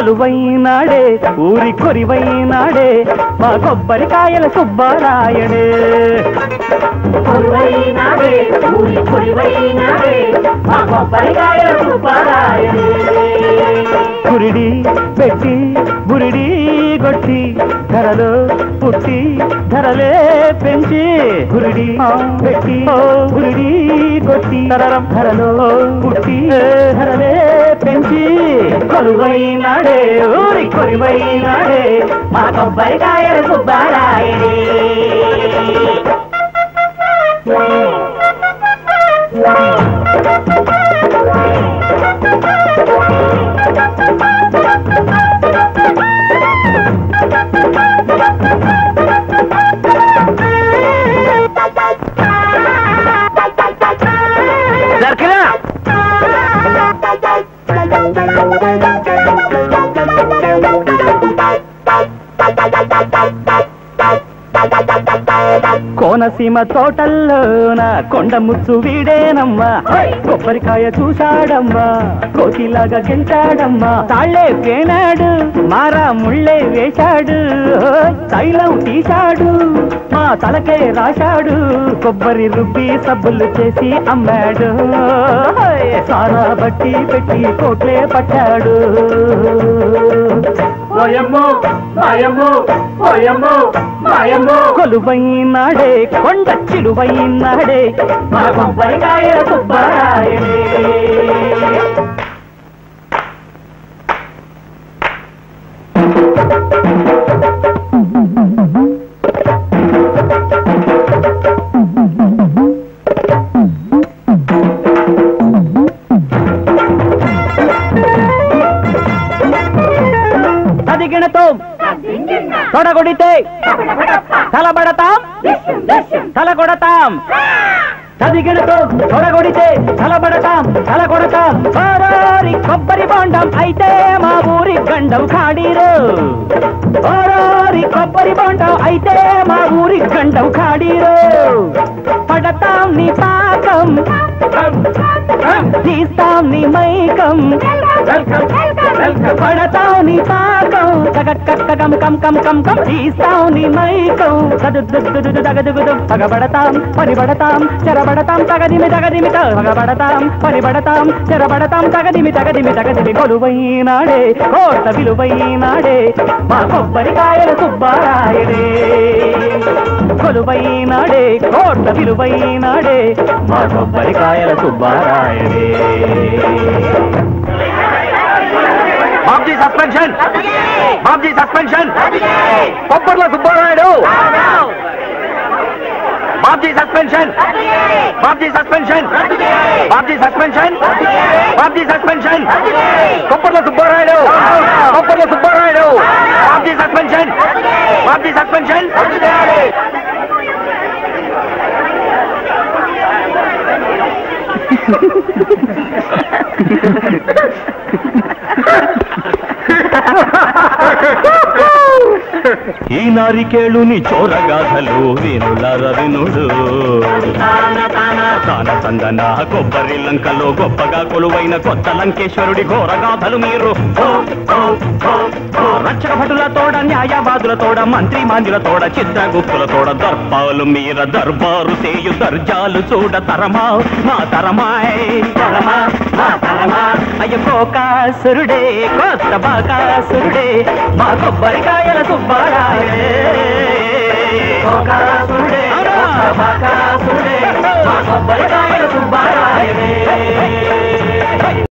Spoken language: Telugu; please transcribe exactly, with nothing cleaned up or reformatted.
కొలువైనాడే ఊరి కొరివైనాడే మా కొబ్బరికాయల సుబ్బరాయుడే కొలువైనాడే ఊరి కొలువైనాడే మా కొబ్బరికాయల సుబ్బరాయుడే గురిడి పెట్టి గురిడి గొట్టి ధరలో పుట్టి ధరలే పెంచి గురిడి పెట్టి గురిడి కొట్టి ధరలం ధరలో పుట్టి ధరలే పెంచి కొలువైనాడే ఊరి కొలువైనాడే మా కొబ్బరికాయల సుబ్బరాయుడే కోనసీమ తోటల్లోన కొండ ముచ్చు వీడేనమ్మా కొబ్బరికాయ చూశాడమ్మా కోతిలాగా గెంటాడమ్మా తాళ్లే పేనాడు మారా ముళ్ళే వేశాడు తైలం తీశాడు మా తలకే రాశాడు కొబ్బరి రుబ్బి సబ్బులు చేసి అమ్మాడు సారా బట్టి పెట్టి కోట్లే పట్టాడు ఓయమ్మో మాయమ్మో ఓయమ్మో మాయమ్మో కొలువైనాడే కొండ చిలువైనాడే మా కొబ్బరికాయల సుబ్బరాయుడే తదిగినతో తొడగొడితే తలబడతాం తలకొడతాం తదిగినతో తొడగొడితే తలబడతాం తలకొడతాం ఓరోరి కొబ్బరి బొండం అయితే మా ఊరి గండం ఖాడీరు ఓరోరి కొబ్బరి బొండం అయితే మా ఊరి గండం ఖాడీరు పడతాం నీ పాకం తీస్తాం నీ మైకం పడతాం నీ పాకం కం కం కం కం కం తీస్తాం నీ మైకం తగదుగుదు పగబడతాం పనిబడతాం చెరబడతాం తగదిమి తగదిమి పగబడతాం పనిబడతాం చెరబడతాం తగదిమి తగదిమి తగదిమి కొలువైనాడే కోట విలువైనాడే మా కొబ్బరికాయల సుబ్బరాయుడే కొలువైనాడే కోట విలువైనాడే మా కొబ్బరికాయల సుబ్బరాయుడే బాబ్జీ సస్పెన్షన్ బాబ్జీ సస్పెన్షన్ కొబ్బర్ల Subbarayudu Babji suspension Babji suspension Babji suspension Babji suspension కొబ్బర్ల సుబ్బరాయుడు కొబ్బర్ల సుబ్బరాయుడు బాబ్జీ సస్పెన్షన్ బాబ్జీ సస్పెన్షన్ ఈ నారికేళుని చోరగాథలు వేణులార వినుడు తాన తందన కొబ్బరి లంకలో గొప్పగా కొలువైన కొత్త లంకేశ్వరుడి ఘోరగాథలు మీరు రక్షక భటుల తోడ న్యాయవాదుల తోడ మంత్రి మాంద్యుల తోడ చిత్రగుప్తుల తోడ దర్పాలు మీర దర్బారు చేయు దర్జాలు చూడ తరమా మా తరమాయ్ తరమా మా తరమా అయ్య కోకాసురుడే కొత్త బాకాసురుడే మా కొబ్బరికాయల సుబ్బరాయుడే కోకాసురుడే కొత్త బాకాసురుడే మా కొబ్బరికాయల సుబ్బరాయుడే